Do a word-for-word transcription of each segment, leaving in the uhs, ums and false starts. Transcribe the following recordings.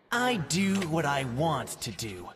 I do what I want to do.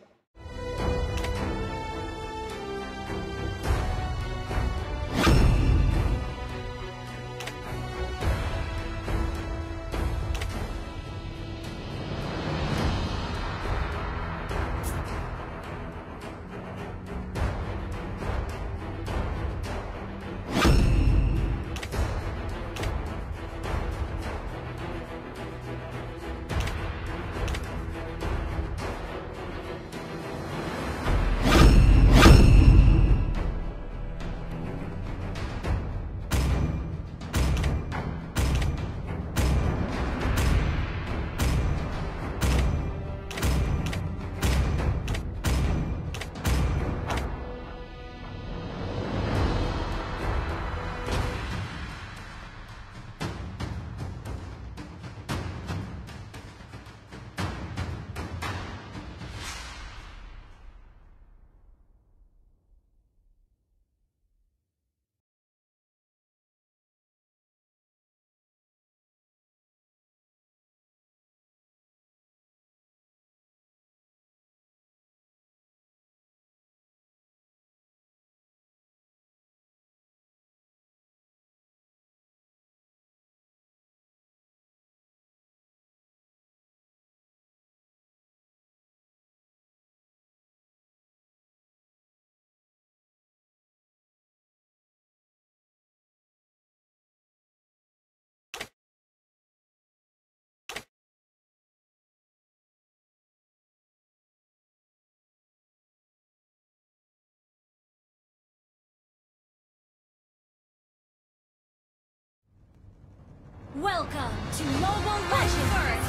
Welcome to Mobile Legends!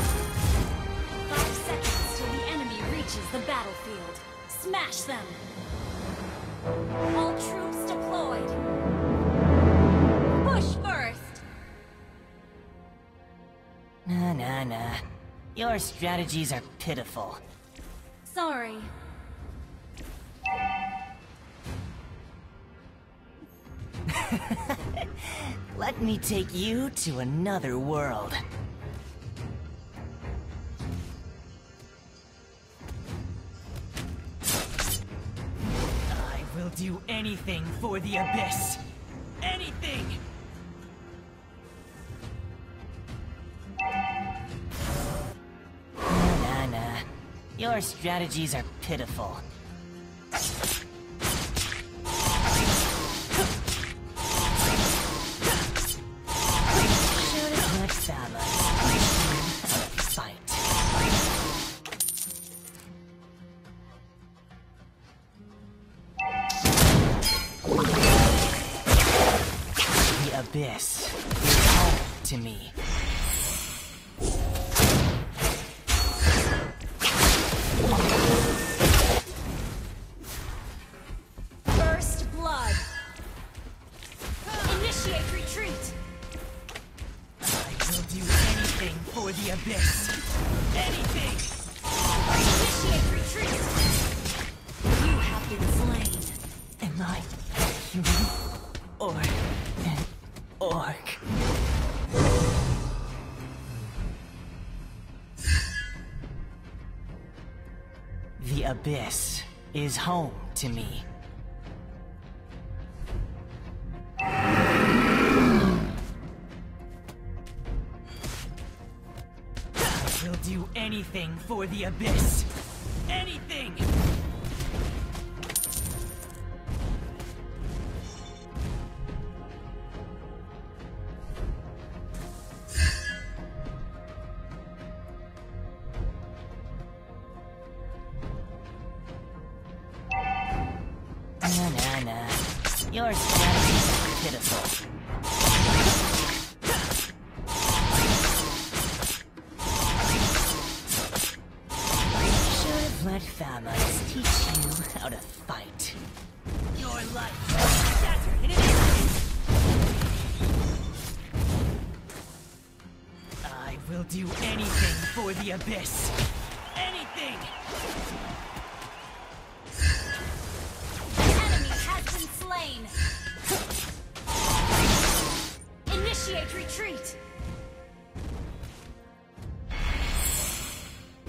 Five seconds till the enemy reaches the battlefield. Smash them! All troops deployed! Push first! Nah, nah, nah. Your strategies are pitiful. Sorry. Let me take you to another world. I will do anything for the Abyss. Anything! Nah, nah. Your strategies are pitiful. Abyss is home to me. First blood. Initiate retreat. I will do anything for the Abyss. Anything! Initiate retreat. You have been slain. Am I human or an orc? The Abyss is home to me. I will do anything for the Abyss. Anything! Nah, nah, nah. Your strategies are pitiful. Should have let Famous teach you how to fight. Your life is shattered in an instant. I will do anything for the Abyss. Anything! Slain. Initiate retreat.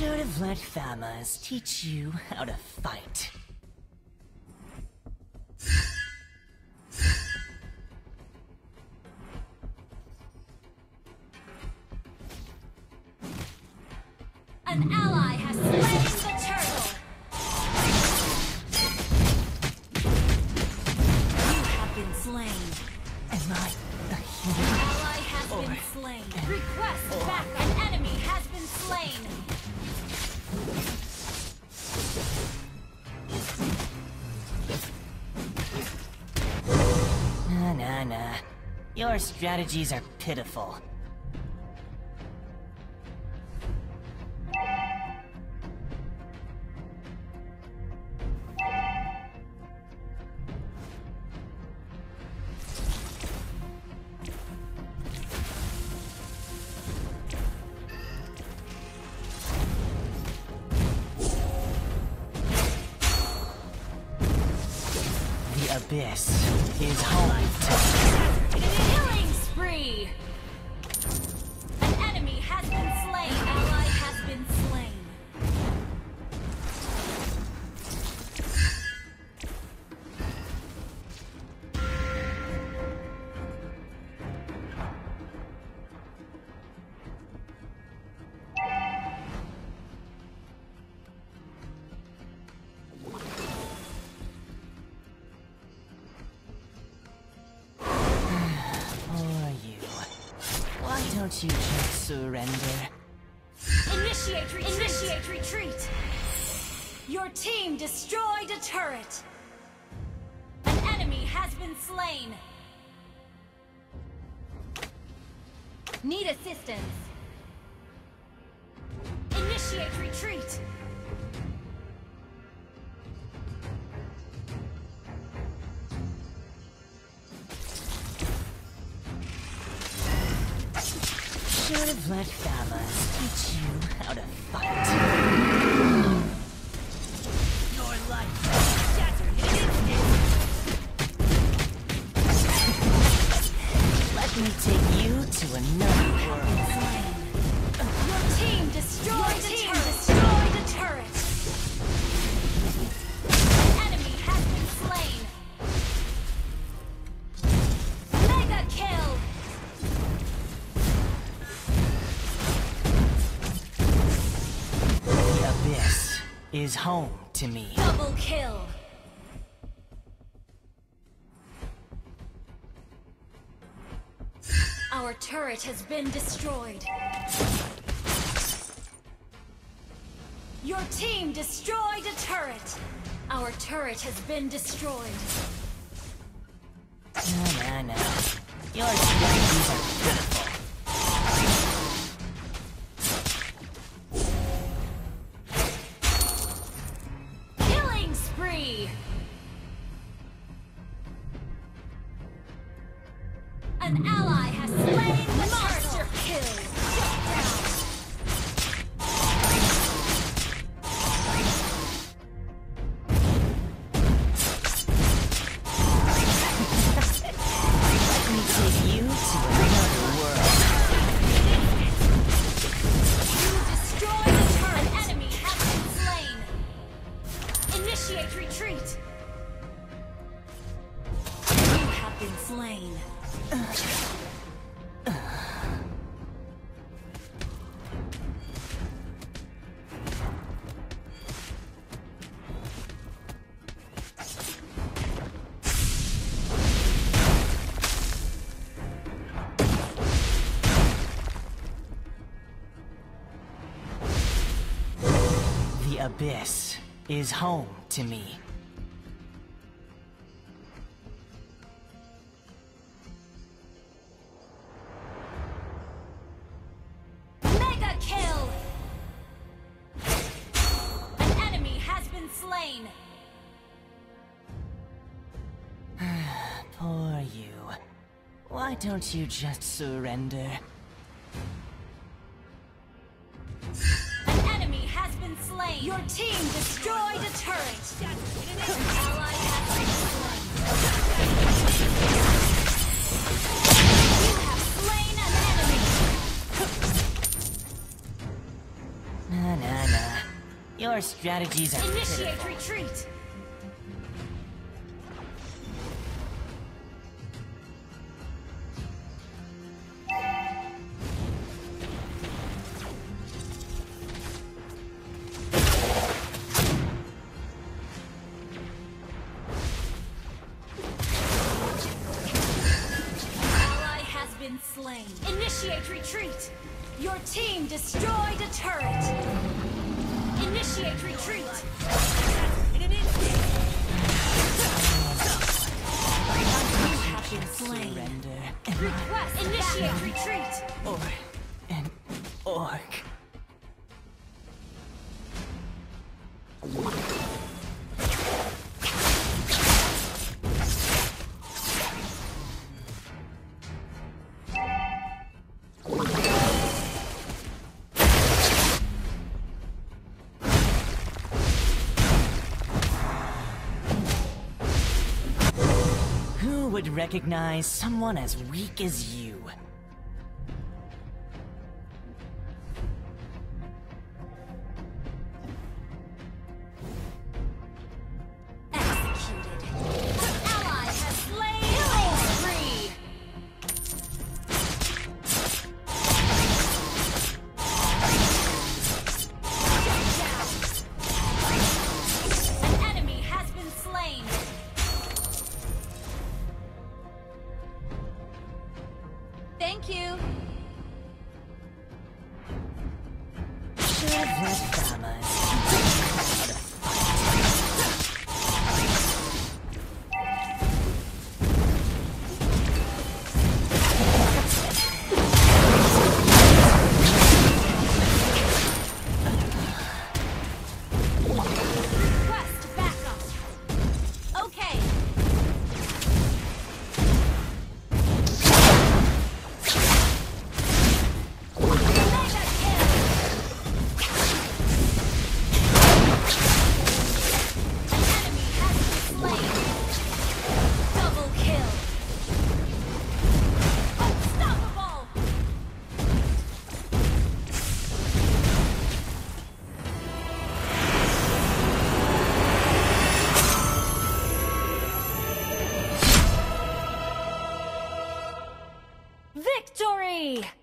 Should have let Famas teach you how to fight. An ally has slain the turtle! You have been slain. Am I a An human? ally has been slain. Request back. An enemy has been slain. Nah, nah, nah. Your strategies are pitiful. The Abyss is home to Killing spree! An enemy has been slain. An ally has been slain. Why don't you just surrender? Initiate retreat! Initiate retreat! Your team destroyed a turret! An enemy has been slain! Need assistance! Initiate retreat! Should have let Famas teach you how to fight. Your life shattered in an instant. Let me take you to another world. Your team destroyed the turret! Destroyed the turret! An enemy has been slain! Mega kill! The Abyss is home to me. Double kill! Our turret has been destroyed. Your team destroyed a turret! Our turret has been destroyed. Nah, nah, nah. Your strategies are pitiful. Killing spree! An ally has slain the monster kill! Shut down! Let me take you to another world. You destroyed a turret! An enemy has been slain! Initiate retreat! You have been slain. The Abyss is home to me. Mega kill! An enemy has been slain! Poor you. Why don't you just surrender? An enemy has been slain! Your team destroyed a turret! An ally has been slain! You have slain an enemy! Nah, nah, nah. Your strategies are Initiate pitiful. retreat! Ally has been slain. Initiate retreat! Your team destroyed a turret! Initiate retreat! In an instant! You have been slain. Surrender. Request initiate retreat! Or an orc. Who would recognize someone as weak as you? Executed. Ally has slain killing spree! Shut down! An enemy has been slain! Thank you! Should have let Damas. Request backup! Okay! Mega kill! An enemy has been slain! Double kill! Unstoppable! Victory!